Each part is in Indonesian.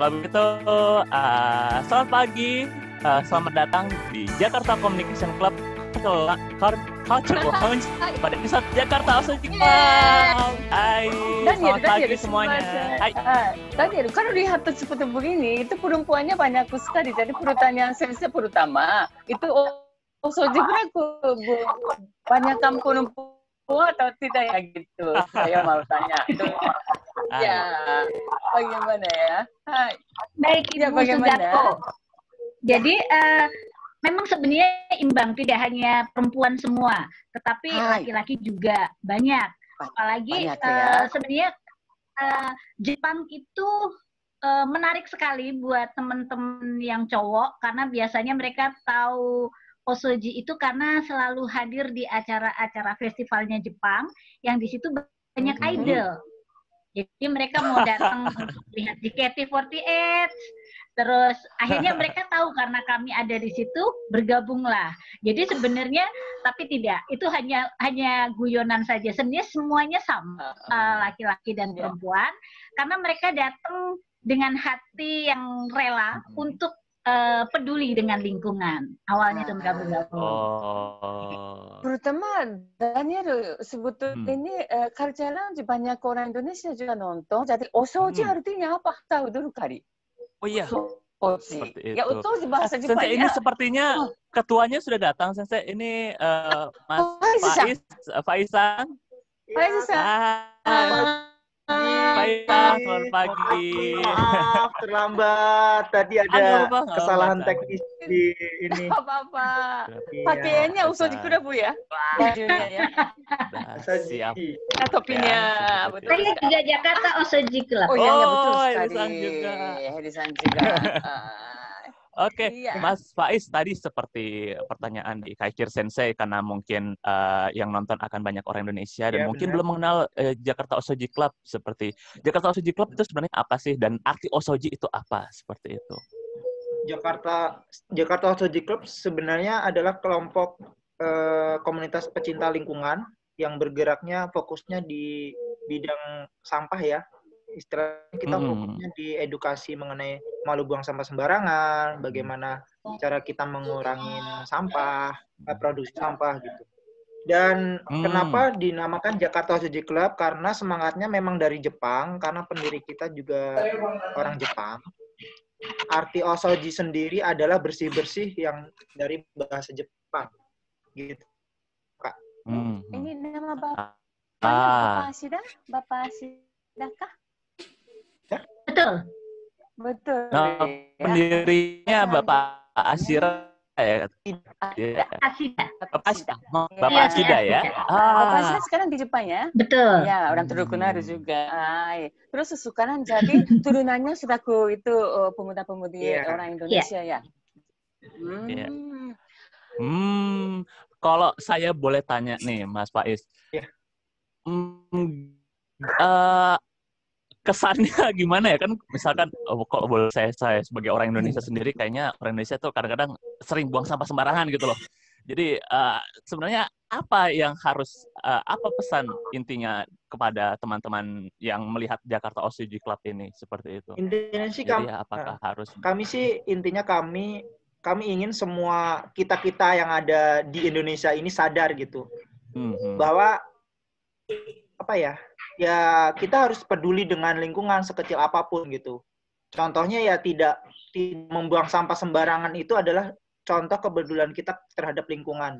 Kalau begitu, selamat pagi, selamat datang di Jakarta Communication Club Cultural Lounge pada episode Jakarta Osojik Club. Hai, selamat pagi semuanya. Hai. Daniel, kalau lihat seperti begini, itu perempuannya banyak sekali. Jadi pertanyaan saya pertama, itu Osojik Club banyak perempuan atau tidak ya gitu. Saya mau tanya. Ya, bagaimana ya? Hai. Baik, Ya, Ibu Sujatko. Jadi memang sebenarnya imbang, tidak hanya perempuan semua, tetapi laki-laki juga banyak. Apalagi sebenarnya Jepang itu menarik sekali buat teman-teman yang cowok, karena biasanya mereka tahu Osoji itu karena selalu hadir di acara-acara festivalnya Jepang, yang di situ banyak idol. Jadi mereka mau datang untuk lihat JKT48, terus akhirnya mereka tahu karena kami ada di situ, bergabunglah. Jadi sebenarnya, tapi tidak, itu hanya guyonan saja. Sebenarnya semuanya sama, laki-laki dan perempuan, karena mereka datang dengan hati yang rela untuk peduli dengan lingkungan. Awalnya itu mereka bergabung. Terutama Daniel sebetulnya ini Culture Lounge banyak orang Indonesia juga nonton. Jadi Osoji artinya apa? Tahu dulu kali. Oh iya. Seperti itu. Ya itu bahasa Jepang. Sensei, ini sepertinya ketuanya sudah datang. Sensei, ini Mas Faisan. Selamat pagi. Maaf terlambat. Tadi ada kesalahan teknis di ini. Apa-apa. Pakaiannya Osoji Club ya. Bajunya ya. Siap. Topinya. Tadi juga Jakarta Osoji Club. Oh iya, betul sekali. Hedisan juga. Oke, Mas Faiz, tadi seperti pertanyaan di Kaikir Sensei, karena mungkin yang nonton akan banyak orang Indonesia dan mungkin belum mengenal Jakarta Osoji Club. Seperti Jakarta Osoji Club itu sebenarnya apa sih, dan arti Osoji itu apa, seperti itu? Jakarta Osoji Club sebenarnya adalah kelompok komunitas pecinta lingkungan yang bergeraknya fokusnya di bidang sampah ya. Istilahnya kita fokusnya di edukasi mengenai malu buang sampah sembarangan, bagaimana cara kita mengurangi sampah, produksi sampah gitu. Dan kenapa dinamakan Jakarta Osoji Club? Karena semangatnya memang dari Jepang, karena pendiri kita juga orang Jepang. Arti Osoji sendiri adalah bersih-bersih yang dari bahasa Jepang. Gitu, Kak. Ini nama Bapak Asida kah? Betul. Nah, pendirinya Bapak Asira ya. Bapak Asida ya. Bapak Asida sekarang di Jepang ya. Betul. Ya, orang terkenal juga. Terus sekarang jadi turunannya selaku itu pemuda-pemudi orang Indonesia ya. Kalau saya boleh tanya nih, Mas Faiz. Kesannya gimana ya, kan misalkan kalau boleh saya sebagai orang Indonesia sendiri, kayaknya orang Indonesia tuh kadang-kadang sering buang sampah sembarangan gitu loh. Jadi sebenarnya apa yang harus apa pesan intinya kepada teman-teman yang melihat Jakarta Osoji Club ini seperti itu? Intinya sih apakah harus kami sih intinya kami ingin semua kita yang ada di Indonesia ini sadar gitu bahwa apa ya kita harus peduli dengan lingkungan sekecil apapun gitu. Contohnya ya tidak membuang sampah sembarangan itu adalah contoh kepedulian kita terhadap lingkungan.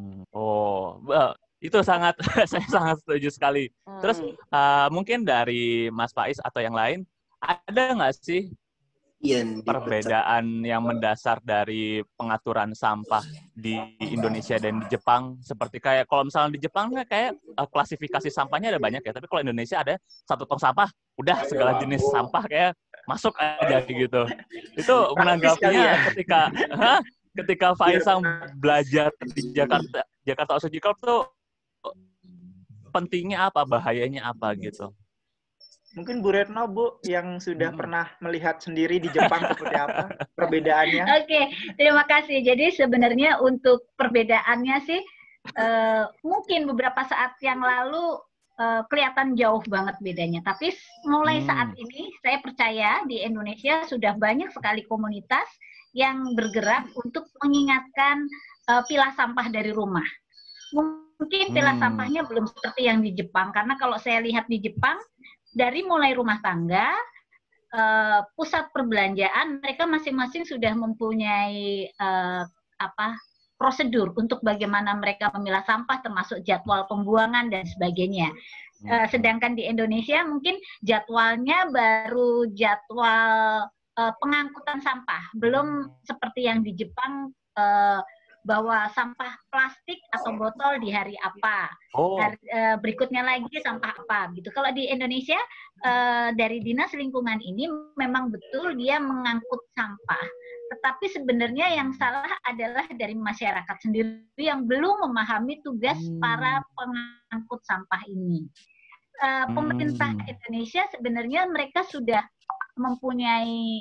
Itu saya sangat setuju sekali. Terus mungkin dari Mas Faiz atau yang lain, ada nggak sih perbedaan yang mendasar dari pengaturan sampah di Indonesia dan di Jepang? Seperti kayak kalau misalnya di Jepang kayak klasifikasi sampahnya ada banyak ya, tapi kalau Indonesia ada satu tong sampah, udah segala jenis sampah kayak masuk aja gitu. Itu menanggapinya ketika Faisal belajar di Jakarta Osoji Club tuh pentingnya apa, bahayanya apa gitu? Mungkin Bu Retno, Bu, yang sudah pernah melihat sendiri di Jepang seperti apa perbedaannya. Oke, terima kasih. Jadi sebenarnya untuk perbedaannya sih, mungkin beberapa saat yang lalu kelihatan jauh banget bedanya. Tapi mulai saat ini saya percaya di Indonesia sudah banyak sekali komunitas yang bergerak untuk mengingatkan pilah sampah dari rumah. Mungkin pilah sampahnya belum seperti yang di Jepang, karena kalau saya lihat di Jepang dari mulai rumah tangga, pusat perbelanjaan, mereka masing-masing sudah mempunyai prosedur untuk bagaimana mereka memilah sampah, termasuk jadwal pembuangan dan sebagainya. Sedangkan di Indonesia mungkin jadwalnya baru jadwal pengangkutan sampah, belum seperti yang di Jepang bahwa sampah plastik atau botol di hari apa, berikutnya lagi sampah apa gitu. Kalau di Indonesia dari Dinas Lingkungan ini memang betul dia mengangkut sampah, tetapi sebenarnya yang salah adalah dari masyarakat sendiri yang belum memahami tugas para pengangkut sampah ini. Pemerintah Indonesia sebenarnya mereka sudah mempunyai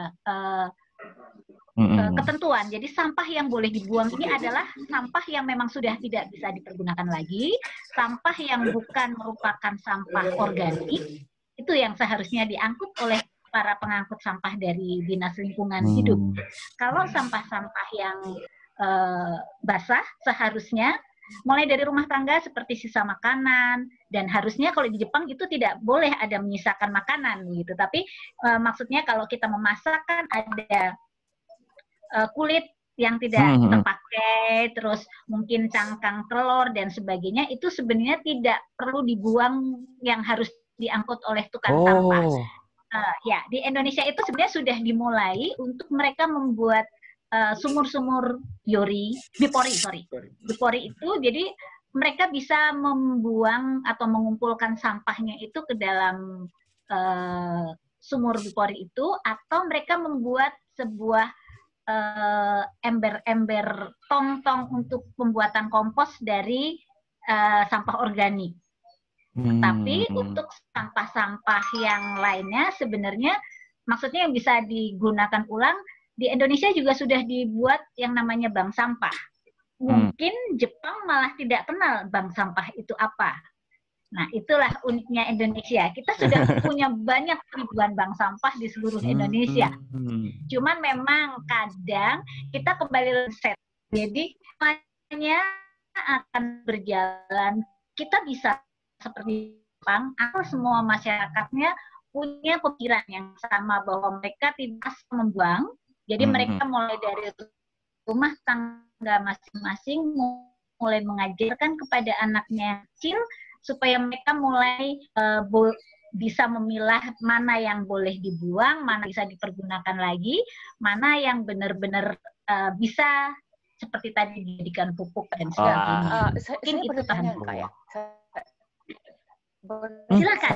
ketentuan. Jadi sampah yang boleh dibuang ini adalah sampah yang memang sudah tidak bisa dipergunakan lagi, sampah yang bukan merupakan sampah organik, itu yang seharusnya diangkut oleh para pengangkut sampah dari Dinas Lingkungan Hidup. Kalau sampah-sampah yang basah seharusnya mulai dari rumah tangga seperti sisa makanan, dan harusnya kalau di Jepang itu tidak boleh ada menyisakan makanan gitu. Tapi maksudnya kalau kita memasak kan ada kulit yang tidak terpakai, terus mungkin cangkang telur dan sebagainya, itu sebenarnya tidak perlu dibuang, yang harus diangkut oleh tukang sampah. Ya, di Indonesia itu sebenarnya sudah dimulai untuk mereka membuat sumur-sumur Bipori itu, jadi mereka bisa membuang atau mengumpulkan sampahnya itu ke dalam sumur Bipori itu, atau mereka membuat sebuah ember-ember tong-tong untuk pembuatan kompos dari sampah organik. Tapi untuk sampah-sampah yang lainnya sebenarnya maksudnya yang bisa digunakan ulang, di Indonesia juga sudah dibuat yang namanya bank sampah. Mungkin Jepang malah tidak kenal bank sampah itu apa. Nah, itulah uniknya Indonesia. Kita sudah punya banyak ribuan bank sampah di seluruh Indonesia. Cuman memang kadang kita kembali reset. Jadi semuanya akan berjalan. Kita bisa seperti Jepang, atau semua masyarakatnya punya pikiran yang sama bahwa mereka tidak membuang. Jadi mereka mulai dari rumah tangga masing-masing, mulai mengajarkan kepada anaknya kecil supaya mereka mulai bisa memilah mana yang boleh dibuang, mana bisa dipergunakan lagi, mana yang benar-benar bisa seperti tadi dijadikan pupuk dan sebagainya. Mungkin itu tahan ya. Silakan.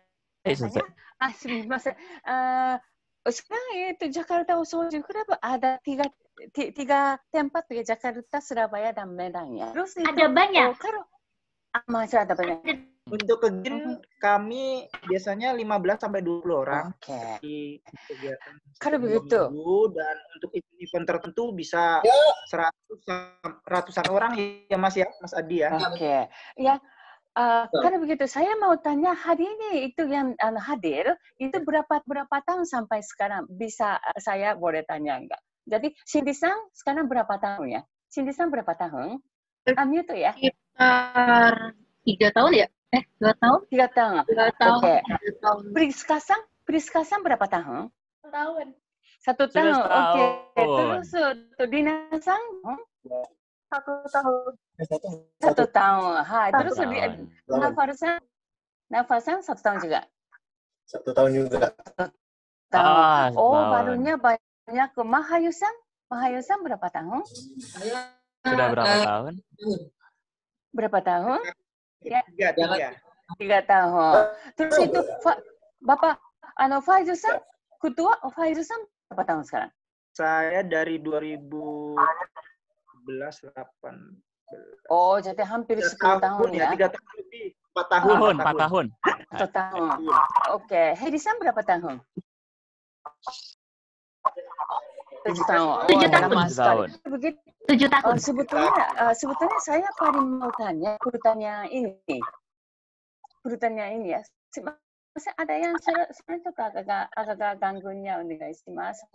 Sekarang itu Jakarta Soju kenapa ada tiga tempat ya, Jakarta, Surabaya, dan Medan ya. Terus itu, ada banyak. Masih ada banyak. Untuk kegiatan kami biasanya 15 sampai 20 orang. Di kegiatan. Kalau begitu. Dan untuk event tertentu bisa ratusan orang ya Mas Adi ya. Ya. Karena begitu, saya mau tanya hari ini itu yang hadir itu berapa tahun sampai sekarang, bisa saya boleh tanya enggak? Jadi Cindy-san sekarang berapa tahun ya? Cindy-san berapa tahun? Itu ya? Sekitar 3 tahun ya? 2 tahun? 3 tahun. 2 tahun. Oke. Priska-san berapa tahun? 1 tahun. 1 tahun. Oke. Terus Dina-san? 1 tahun. 1 tahun. Terus Nafa-san 1 tahun juga? 1 tahun juga. 1 tahun. Barunya banyak. Mahayu-san berapa tahun? Sudah berapa tahun? Berapa tahun? 3 tahun. Terus itu Bapak Faizu-san, ketua Faizu-san berapa tahun sekarang? Saya dari 2011 18. Jadi hampir 10 tahun ya. 3 tahun lebih. 4 tahun. 4 tahun. 4 tahun. Oke. Hedi-san berapa tahun? 7 tahun. 7 tahun. Begitu. 7 tahun. Sebetulnya saya paling mau tanya ini. pertanyaan ini ya. Masih ada yang saya itu agak ganggunya onegaishimasu.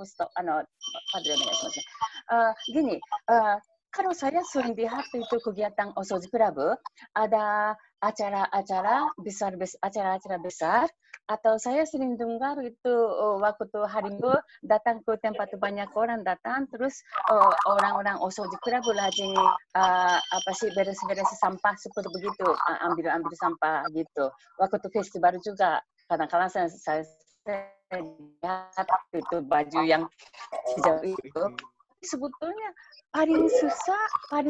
Gini, kalau saya sering lihat itu kegiatan Osoji Club, ada acara-acara besar, atau saya sering dengar itu waktu hari Minggu datang ke tempat banyak orang datang, terus orang-orang Osoji Club rajin beres-beres sampah seperti begitu, ambil sampah gitu. Waktu festival juga kadang-kadang saya lihat itu baju yang hijau itu. Sebetulnya paling susah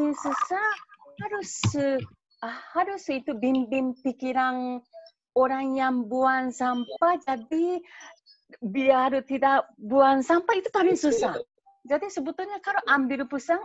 harus itu bimbing pikiran orang yang buang sampah, jadi biar tidak buang sampah itu paling susah. Jadi sebetulnya kalau ambil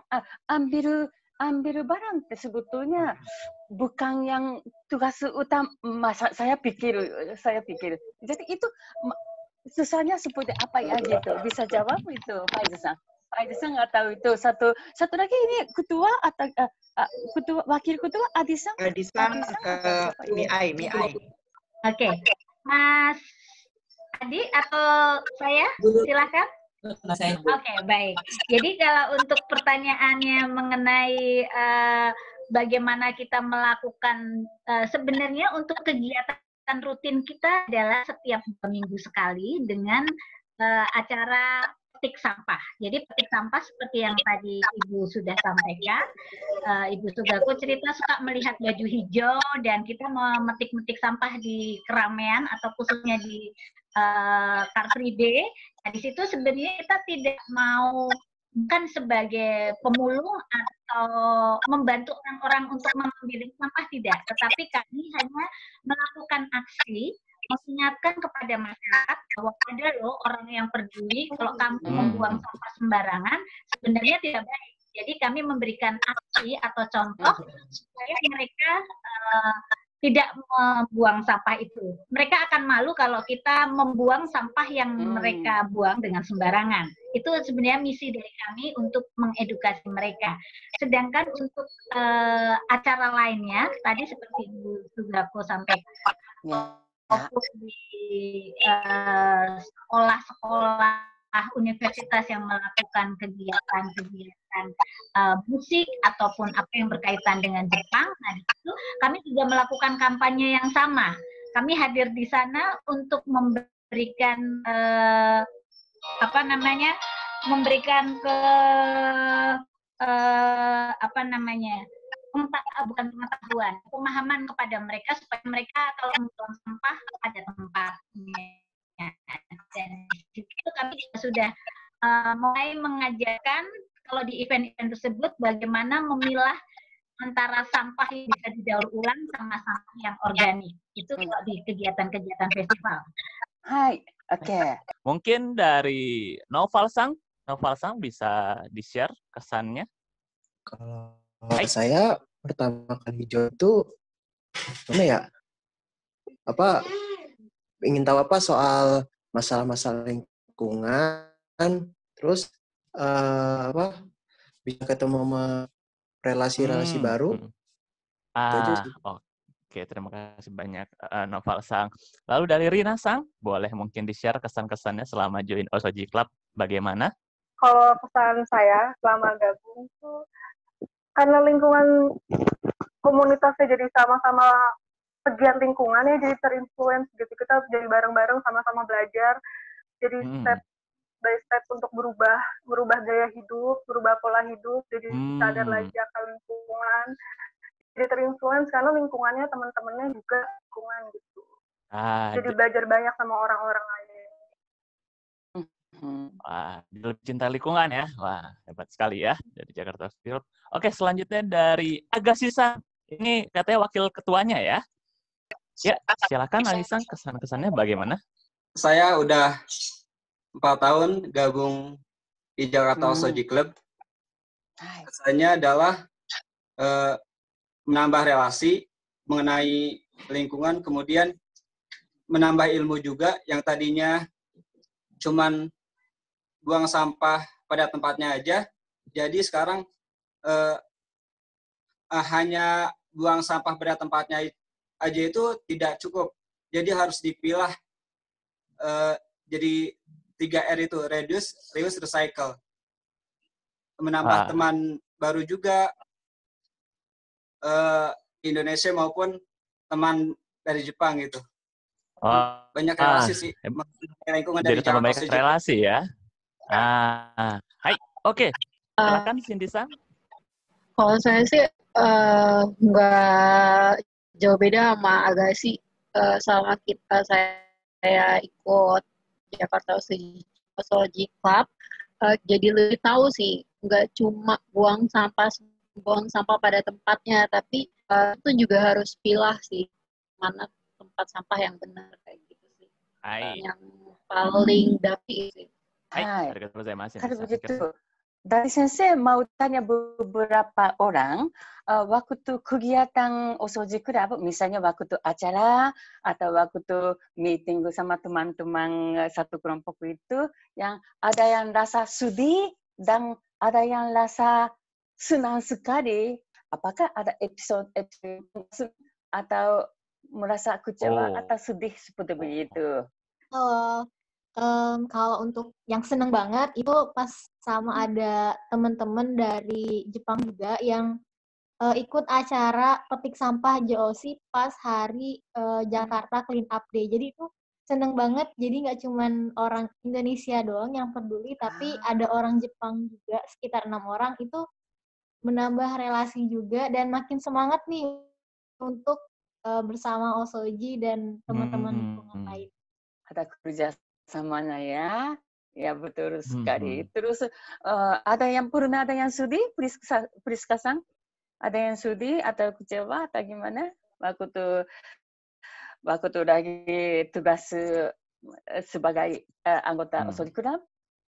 barang sebetulnya bukan yang tugas utama, saya pikir. Jadi itu susahnya seperti apa ya gitu. Bisa jawab itu Pak Iza-san. Pak Iza-san nggak tahu itu. Satu lagi ini ketua atau wakil ketua Adi-san. Miai. Oke. Mas Adi atau saya? Silakan. Oke, baik. Jadi kalau untuk pertanyaannya mengenai bagaimana kita melakukan, sebenarnya untuk kegiatan rutin kita adalah setiap 2 minggu sekali dengan acara petik sampah. Jadi petik sampah seperti yang tadi Ibu sudah sampaikan, Ibu Sugako cerita suka melihat baju hijau dan kita memetik-metik sampah di keramaian atau khususnya di Car Free Day. Nah, di situ sebenarnya kita tidak mau bukan sebagai pemulung atau membantu orang-orang untuk mengambil sampah, tidak, tetapi kami hanya melakukan aksi mengingatkan kepada masyarakat bahwa ada loh orang yang peduli kalau kamu membuang sampah sembarangan sebenarnya tidak baik. Jadi kami memberikan aksi atau contoh supaya mereka tidak membuang sampah itu. Mereka akan malu kalau kita membuang sampah yang mereka buang dengan sembarangan. Itu sebenarnya misi dari kami untuk mengedukasi mereka. Sedangkan untuk acara lainnya, tadi seperti Ibu Sugako sampaikan, fokus di sekolah-sekolah universitas yang melakukan kegiatan musik ataupun apa yang berkaitan dengan Jepang. Nah, di situ kami juga melakukan kampanye yang sama. Kami hadir di sana untuk memberikan bukan pengetahuan, pemahaman kepada mereka supaya mereka kalau membuang sampah ada tempatnya. Dan itu kami juga sudah mulai mengajarkan kalau di event-event tersebut bagaimana memilah antara sampah yang bisa didaur ulang sama sampah yang organik. Itu kalau di kegiatan-kegiatan festival. Hai, oke. Mungkin dari Noval-san bisa di-share kesannya? Kalau saya pertama kali join itu ingin tahu soal masalah-masalah lingkungan, terus bisa ketemu sama relasi-relasi baru. Oke, terima kasih banyak Noval-sang. Lalu dari Rina-sang, boleh mungkin di-share kesan-kesannya selama join Osoji Club bagaimana? Kalau kesan saya selama gabung tuh karena lingkungan komunitasnya jadi sama-sama pegiat lingkungan ya, jadi terinfluence gitu. Kita jadi bareng-bareng sama-sama belajar. Jadi step by step untuk berubah gaya hidup, berubah pola hidup, jadi sadar lagi akan lingkungan. Jadi terinfluence karena lingkungannya teman-temannya juga lingkungan gitu. Jadi belajar banyak sama orang-orang lain. Wah, lebih cinta lingkungan ya. Wah, hebat sekali ya dari Jakarta Field. Oke, selanjutnya dari Agassi-san. Ini katanya wakil ketuanya ya. Ya, silakan Agassi-san, kesan-kesannya bagaimana? Saya udah 4 tahun gabung di Jakarta Osoji Club. Kesannya adalah menambah relasi mengenai lingkungan, kemudian menambah ilmu juga yang tadinya cuman buang sampah pada tempatnya aja, jadi sekarang hanya buang sampah pada tempatnya aja itu tidak cukup. Jadi harus dipilah jadi 3R itu, reduce, reuse, recycle. Menambah teman baru juga Indonesia maupun teman dari Jepang gitu. Banyak relasi sih. Lingkungan dari Jadi tambah banyak relasi ya. Hai, oke. Silakan Cindy-san. Kalau saya sih nggak jauh beda sama Agassi. Selama saya ikut Jakarta Osology Club, jadi lebih tahu sih, nggak cuma buang sampah pada tempatnya, tapi itu juga harus pilah sih mana tempat sampah yang benar kayak gitu sih. Yang paling dapi sih. Kalau begitu, dari Sensei mau tanya beberapa orang, waktu kegiatan Osoji Club, misalnya waktu acara atau waktu meeting sama teman-teman satu kelompok itu, yang ada yang rasa sedih dan ada yang rasa senang sekali. Apakah ada episode atau merasa kecewa atau sedih seperti begitu? Kalau untuk yang seneng banget itu pas sama ada teman-teman dari Jepang juga yang ikut acara petik sampah JOC pas hari Jakarta Clean Up Day. Jadi itu seneng banget. Jadi nggak cuman orang Indonesia doang yang peduli, tapi ada orang Jepang juga sekitar 6 orang. Itu menambah relasi juga dan makin semangat nih untuk bersama Osoji dan teman-teman lingkungan lain. Ada kerja samanya ya betul sekali. Terus ada yang pernah ada yang sedih, Priska-san? Ada yang sedih atau kecewa atau gimana? Waktu lagi tugas sebagai anggota Osoji Club?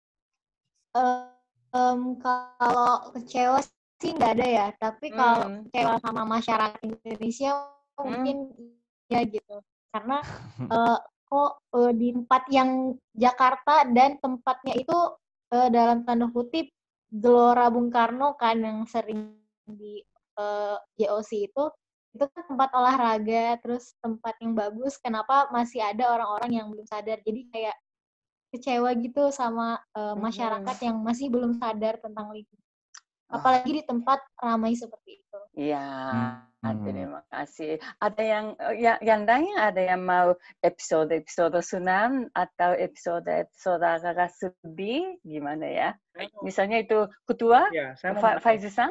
Kalau kecewa sih nggak ada ya, tapi kalau kecewa sama masyarakat Indonesia mungkin ya gitu. Karena kok di tempat yang Jakarta dan tempatnya itu dalam tanda kutip Gelora Bung Karno kan yang sering di JOC itu kan tempat olahraga, terus tempat yang bagus, kenapa masih ada orang-orang yang belum sadar. Jadi kayak kecewa gitu sama masyarakat yang masih belum sadar tentang lingkungan. Apalagi di tempat ramai seperti itu. Iya, terima kasih. Ada yang lain, ada yang mau episode senang atau episode agak sedih, gimana ya? Misalnya itu ketua, Faizi-san.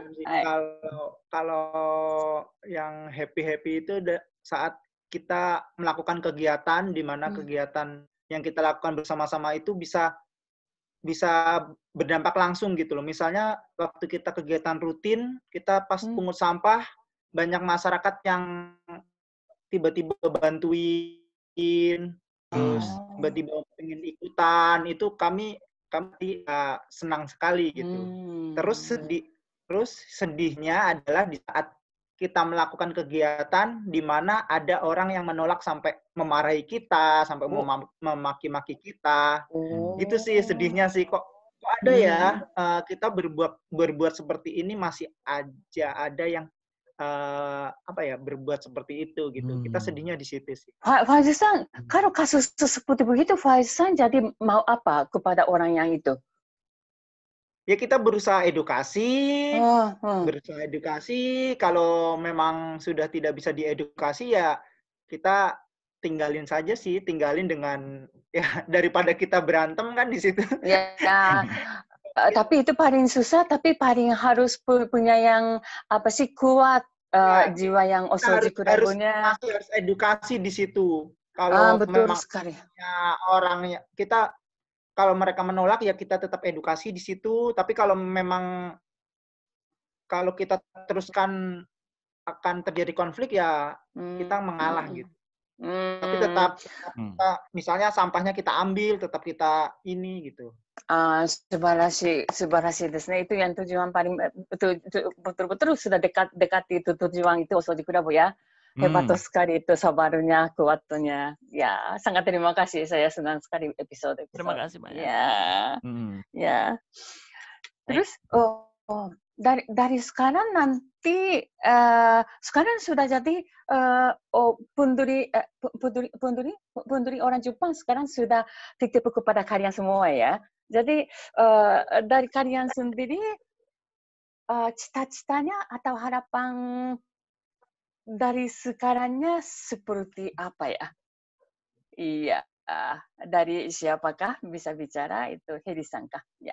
Kalau yang happy itu saat kita melakukan kegiatan, di mana kegiatan yang kita lakukan bersama-sama itu bisa berdampak langsung gitu loh. Misalnya waktu kita kegiatan rutin, kita pas pungut sampah, banyak masyarakat yang tiba-tiba bantuin, terus tiba-tiba pengen ikutan, itu kami senang sekali gitu. Terus sedihnya adalah di saat kita melakukan kegiatan di mana ada orang yang menolak sampai memarahi kita, sampai memaki-maki kita. Gitu sih sedihnya sih, kok ada ya kita berbuat seperti ini masih aja ada yang berbuat seperti itu gitu. Kita sedihnya di situ sih. Faizi-san, kalau kasus seperti begitu, Faizi-san jadi mau apa kepada orang yang itu? Ya kita berusaha edukasi, kalau memang sudah tidak bisa diedukasi ya kita tinggalin saja sih, tinggalin ya daripada kita berantem kan di situ. Ya, tapi itu paling susah, tapi paling harus punya yang kuat jiwa yang Osoji Club punya. Harus edukasi di situ. Kalau betul memang sekali. Orangnya kalau mereka menolak ya kita tetap edukasi di situ, tapi kalau kita teruskan akan terjadi konflik ya kita mengalah gitu. Tapi tetap misalnya sampahnya kita ambil, tetap kita ini gitu. Subarasi desu ne. Itu yang tujuan paling betul-betul sudah dekati itu tujuan itu Osoji Club ya. Hebat sekali itu sabarnya, kuatnya. Ya, sangat terima kasih. Saya senang sekali episode. Terima kasih banyak. Ya. Terus, dari sekarang nanti sekarang sudah jadi punduri orang Jepang sekarang sudah titip kepada kalian semua ya. Jadi dari kalian sendiri cita-citanya atau harapan dari sekarangnya seperti apa ya? Iya, dari siapakah bisa bicara itu Hedi-san kah? Ya.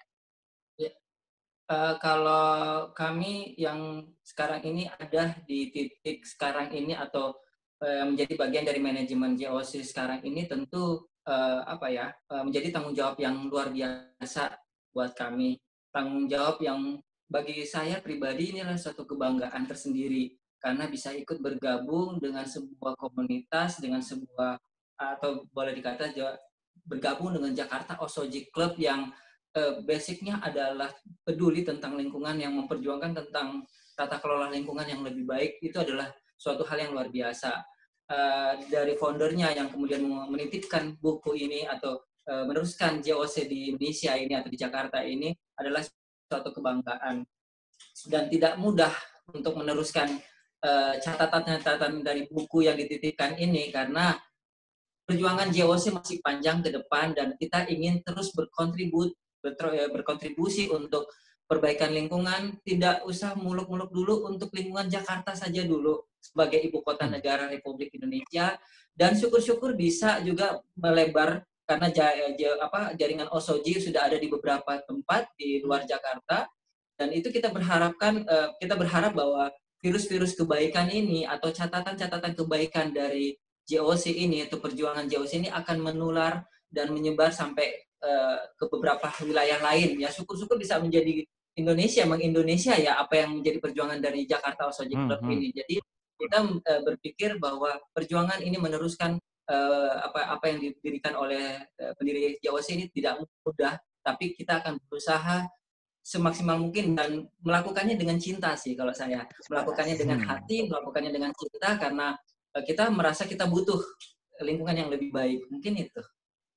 Kalau kami yang sekarang ini ada di titik sekarang ini atau menjadi bagian dari manajemen JOC sekarang ini tentu menjadi tanggung jawab yang luar biasa buat kami. Tanggung jawab yang bagi saya pribadi ini adalah suatu kebanggaan tersendiri karena bisa ikut bergabung dengan sebuah komunitas, dengan sebuah atau boleh dikata bergabung dengan Jakarta Osoji Club yang basicnya adalah peduli tentang lingkungan, yang memperjuangkan tentang tata kelola lingkungan yang lebih baik. Itu adalah suatu hal yang luar biasa. Dari foundernya yang kemudian menitipkan buku ini atau meneruskan JOC di Indonesia ini atau di Jakarta ini adalah suatu kebanggaan. Dan tidak mudah untuk meneruskan catatan-catatan dari buku yang dititipkan ini karena perjuangan JOC masih panjang ke depan dan kita ingin terus berkontribusi untuk perbaikan lingkungan. Tidak usah muluk-muluk dulu untuk lingkungan Jakarta saja dulu sebagai ibu kota negara Republik Indonesia, dan syukur-syukur bisa juga melebar karena jaringan Osoji sudah ada di beberapa tempat di luar Jakarta, dan itu kita berharap bahwa virus-virus kebaikan ini atau catatan-catatan kebaikan dari JOC ini atau perjuangan JOC ini akan menular dan menyebar sampai ke beberapa wilayah lain. Ya syukur-syukur bisa menjadi mengindonesia ya apa yang menjadi perjuangan dari Jakarta Osoji Club ini. Jadi kita berpikir bahwa perjuangan ini meneruskan apa yang didirikan oleh pendiri JOC ini tidak mudah, tapi kita akan berusaha semaksimal mungkin dan melakukannya dengan cinta sih kalau saya. Melakukannya dengan hati, melakukannya dengan cinta karena kita merasa kita butuh lingkungan yang lebih baik. Mungkin itu.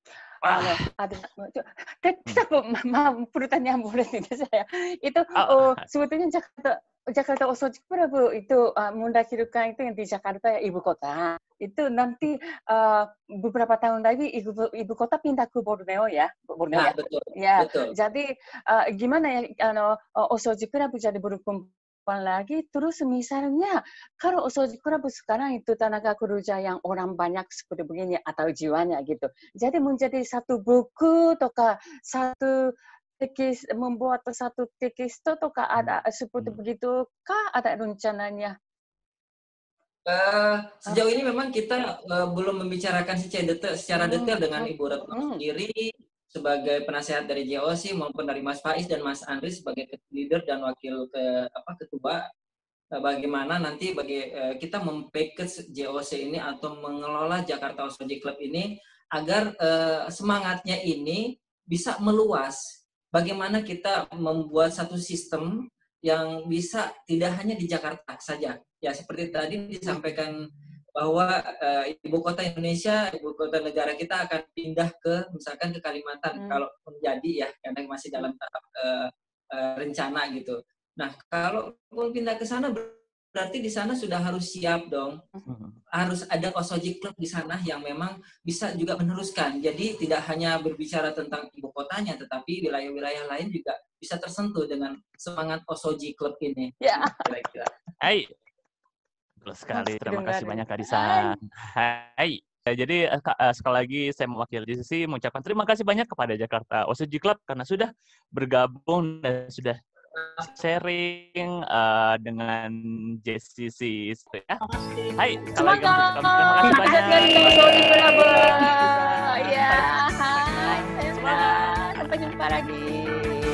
Pertanyaan boleh tidak saya? Itu sebetulnya Jakarta Osoji Club itu mendahulukan itu yang di Jakarta ibu kota. Itu nanti beberapa tahun lagi ibu kota pindah ke Borneo ya. Borneo ya. Betul. Ya. Betul. Jadi gimana ya Osoji Club jadi berkembang lagi, terus misalnya kalau Osoji Club sekarang itu tenaga kerja yang orang banyak seperti begini atau jiwanya gitu, jadi menjadi satu buku atau satu tekis, membuat satu tekis atau ada seperti begitu kah ada rencananya? Sejauh ini memang kita belum membicarakan secara detail dengan Ibu Retno sendiri sebagai penasehat dari JOC maupun dari Mas Faiz dan Mas Andri sebagai leader dan wakil ketua. Bagaimana nanti kita mem-package JOC ini atau mengelola Jakarta Osoji Club ini agar semangatnya ini bisa meluas. Bagaimana kita membuat satu sistem yang bisa tidak hanya di Jakarta saja. Ya seperti tadi disampaikan bahwa ibu kota Indonesia, ibu kota negara kita akan pindah misalkan ke Kalimantan kalau menjadi ya, karena masih dalam tahap rencana gitu. Nah, kalau mau pindah ke sana berarti di sana sudah harus siap dong. Harus ada Osoji Club di sana yang memang bisa juga meneruskan. Jadi tidak hanya berbicara tentang ibu kotanya, tetapi wilayah-wilayah lain juga bisa tersentuh dengan semangat Osoji Club ini. Ya. Kira-kira. Hai. Betul sekali. Terima kasih banyak Kak Disan. Hai. Jadi sekali lagi saya mewakili JCC mengucapkan terima kasih banyak kepada Jakarta Osoji Club karena sudah bergabung dan sudah sharing dengan JCC. Ya. Hai, semangat. Terima kasih banyak. Ya, hai. Semangat. Sampai jumpa lagi.